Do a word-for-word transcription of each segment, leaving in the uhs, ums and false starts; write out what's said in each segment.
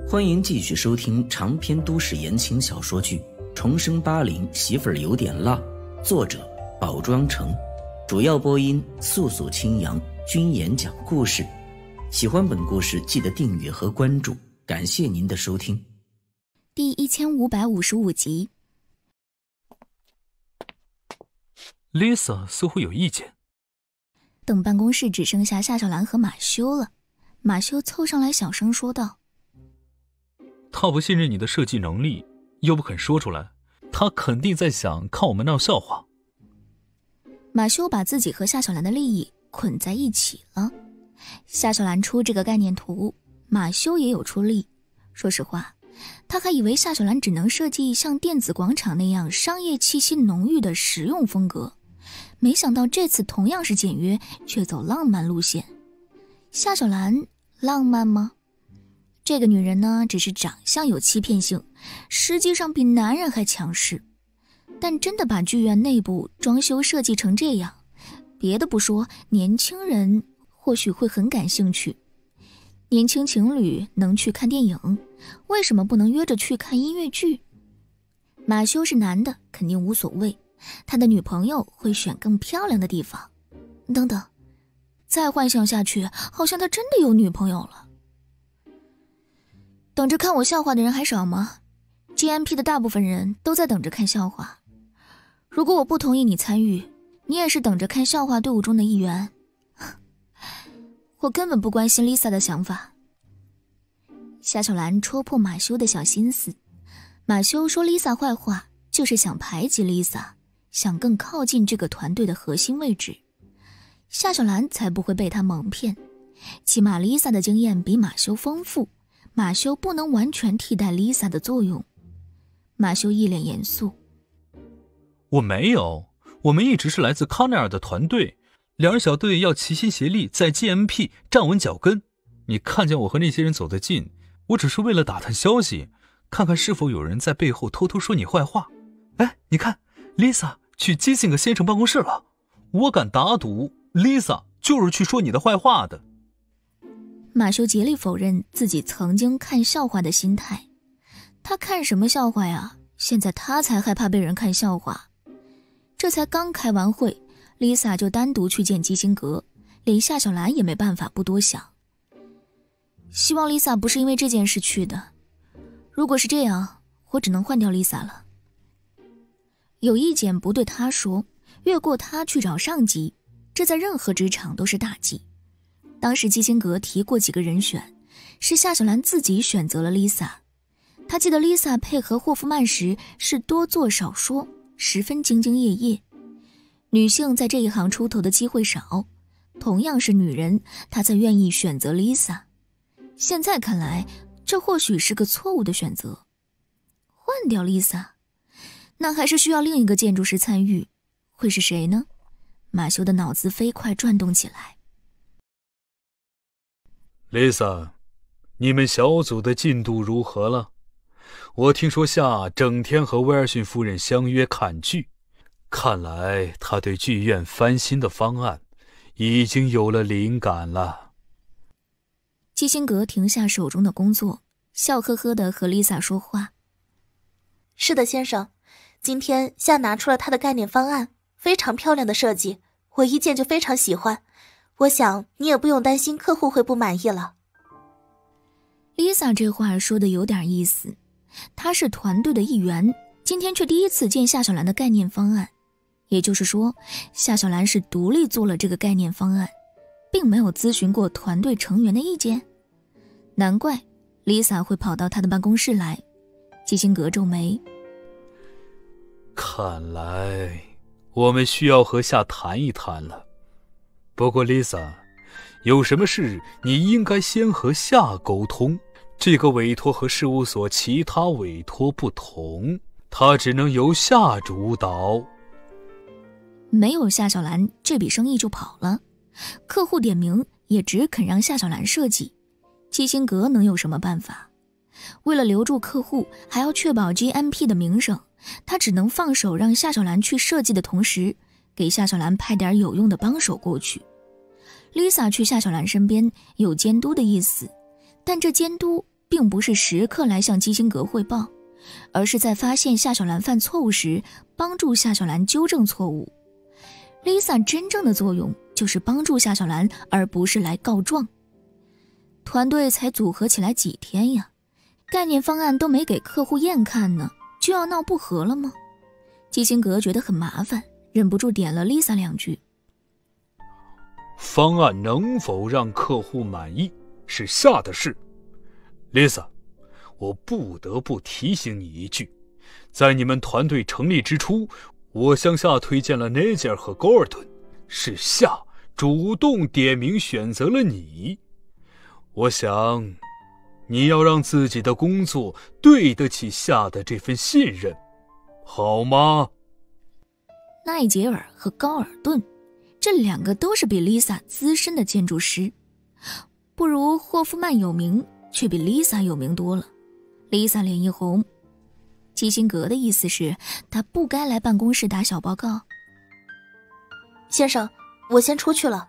欢迎继续收听长篇都市言情小说剧《重生八零媳妇儿有点辣》，作者宝庄城，主要播音素素清扬，君言讲故事。喜欢本故事记得订阅和关注，感谢您的收听。 第一千五百五十五集。 Lisa 似乎有意见。 等办公室只剩下夏小兰和马修了，马修凑上来小声说道： 他不信任你的设计能力，又不肯说出来，他肯定在想看我们闹笑话。 马修把自己和夏小兰的利益捆在一起了。夏小兰出这个概念图，马修也有出力。说实话，他还以为夏小兰只能设计像电子广场那样商业气息浓郁的实用风格，没想到这次同样是简约，却走浪漫路线。夏小兰浪漫吗？这个女人呢，只是长相有欺骗性，实际上比男人还强势。但真的把剧院内部装修设计成这样，别的不说，年轻人或许会很感兴趣。年轻情侣能去看电影，为什么不能约着去看音乐剧？马修是男的，肯定无所谓，他的女朋友会选更漂亮的地方。等等，再幻想下去，好像他真的有女朋友了。等着看我笑话的人还少吗？ G M P 的大部分人都在等着看笑话。如果我不同意你参与，你也是等着看笑话队伍中的一员。我根本不关心 Lisa 的想法。夏小兰戳破马修的小心思，马修说 Lisa 坏话，就是想排挤 Lisa， 想更靠近这个团队的核心位置。夏小兰才不会被他蒙骗，起码 Lisa 的经验比马修丰富，马修不能完全替代 Lisa 的作用。马修一脸严肃： 我没有，我们一直是来自康奈尔的团队，两人小队要齐心协力在 G M P 站稳脚跟。你看见我和那些人走得近，我只是为了打探消息，看看是否有人在背后偷偷说你坏话。哎，你看 Lisa 去基辛格先生办公室了，我敢打赌 Lisa 就是去说你的坏话的。 马修竭力否认自己曾经看笑话的心态。他看什么笑话呀？现在他才害怕被人看笑话。这才刚开完会， Lisa 就单独去见基辛格，连夏小兰也没办法不多想。希望 Lisa 不是因为这件事去的，如果是这样，我只能换掉 Lisa 了。有意见不对他说，越过他去找上级，这在任何职场都是大忌。当时基辛格提过几个人选，是夏小兰自己选择了 Lisa。 他记得 Lisa 配合霍夫曼时是多做少说，十分兢兢业业。女性在这一行出头的机会少，同样是女人，她才愿意选择 Lisa。 现在看来，这或许是个错误的选择。换掉 Lisa， 那还是需要另一个建筑师参与，会是谁呢？马修的脑子飞快转动起来。 Lisa， 你们小组的进度如何了？我听说夏整天和威尔逊夫人相约看剧，看来他对剧院翻新的方案已经有了灵感了。 基辛格停下手中的工作，笑呵呵地和 Lisa 说话。 是的，先生，今天夏拿出了他的概念方案，非常漂亮的设计，我一见就非常喜欢。我想你也不用担心客户会不满意了。 Lisa 这话说的有点意思，她是团队的一员，今天却第一次见夏小兰的概念方案，也就是说，夏小兰是独立做了这个概念方案，并没有咨询过团队成员的意见。难怪 Lisa 会跑到他的办公室来。基辛格皱眉， 看来我们需要和夏谈一谈了。不过 Lisa， 有什么事你应该先和夏沟通。这个委托和事务所其他委托不同，它只能由夏主导。 没有夏小兰，这笔生意就跑了。客户点名也只肯让夏小兰设计，基辛格能有什么办法？为了留住客户，还要确保 G M P 的名声，他只能放手让夏小兰去设计的同时，给夏小兰派点有用的帮手过去。Lisa 去夏小兰身边有监督的意思，但这监督并不是时刻来向基辛格汇报，而是在发现夏小兰犯错误时，帮助夏小兰纠正错误。Lisa 真正的作用就是帮助夏小兰，而不是来告状。团队才组合起来几天呀，概念方案都没给客户验看呢，就要闹不和了吗？基辛格觉得很麻烦，忍不住点了 Lisa 两句。 方案能否让客户满意是夏的事。Lisa， 我不得不提醒你一句，在你们团队成立之初，我向夏推荐了 Nazier 和 Gordon， 是夏主动点名选择了你。我想你要让自己的工作对得起夏的这份信任，好吗？ 奈杰尔和高尔顿这两个都是比 Lisa 资深的建筑师，不如霍夫曼有名，却比 Lisa 有名多了。Lisa 脸一红，基辛格的意思是他不该来办公室打小报告。 先生，我先出去了。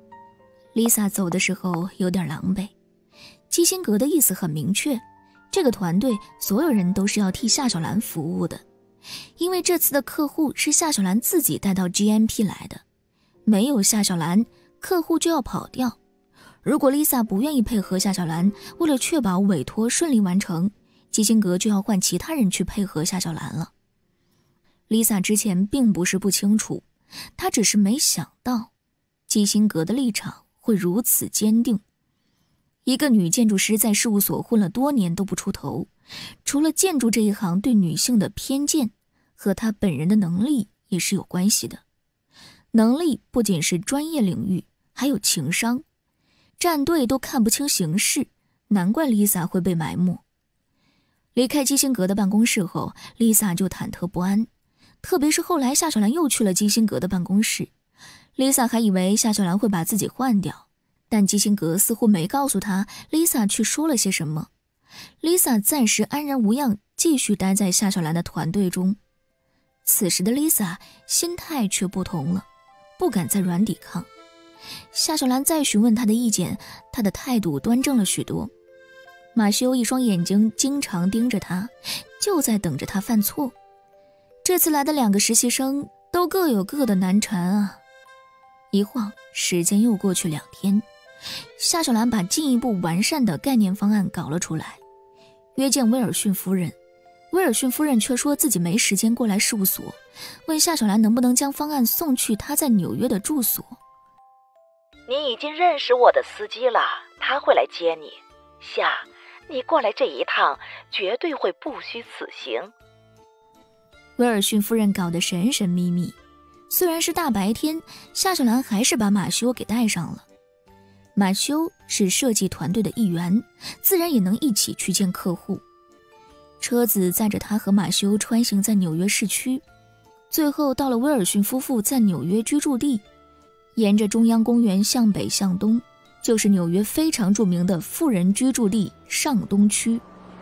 Lisa 走的时候有点狼狈。基辛格的意思很明确，这个团队所有人都是要替夏小兰服务的，因为这次的客户是夏小兰自己带到 G M P 来的，没有夏小兰，客户就要跑掉。如果 Lisa 不愿意配合夏小兰，为了确保委托顺利完成，基辛格就要换其他人去配合夏小兰了。Lisa 之前并不是不清楚，她只是没想到基辛格的立场会如此坚定。一个女建筑师在事务所混了多年都不出头，除了建筑这一行对女性的偏见，和她本人的能力也是有关系的。能力不仅是专业领域，还有情商。战队都看不清形势，难怪 Lisa 会被埋没。离开基辛格的办公室后， Lisa 就忐忑不安，特别是后来夏小兰又去了基辛格的办公室， Lisa 还以为夏小兰会把自己换掉，但基辛格似乎没告诉她 Lisa 去说了些什么。 Lisa 暂时安然无恙，继续待在夏小兰的团队中。此时的 Lisa 心态却不同了，不敢再软抵抗。夏小兰再询问她的意见，她的态度端正了许多。马修一双眼睛经常盯着她，就在等着她犯错。这次来的两个实习生都各有各的难缠啊。一晃时间又过去两天，夏小兰把进一步完善的概念方案搞了出来，约见威尔逊夫人。威尔逊夫人却说自己没时间过来事务所，问夏小兰能不能将方案送去她在纽约的住所。 你已经认识我的司机了，他会来接你。夏，你过来这一趟绝对会不虚此行。 威尔逊夫人搞得神神秘秘，虽然是大白天，夏小兰还是把马修给带上了。马修是设计团队的一员，自然也能一起去见客户。车子载着他和马修穿行在纽约市区，最后到了威尔逊夫妇在纽约居住地，沿着中央公园向北向东，就是纽约非常著名的富人居住地上东区。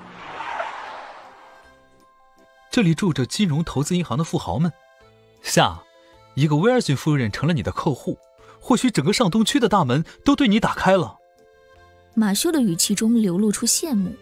这里住着金融投资银行的富豪们。夏，一个威尔逊夫人成了你的客户，或许整个上东区的大门都对你打开了。 马修的语气中流露出羡慕。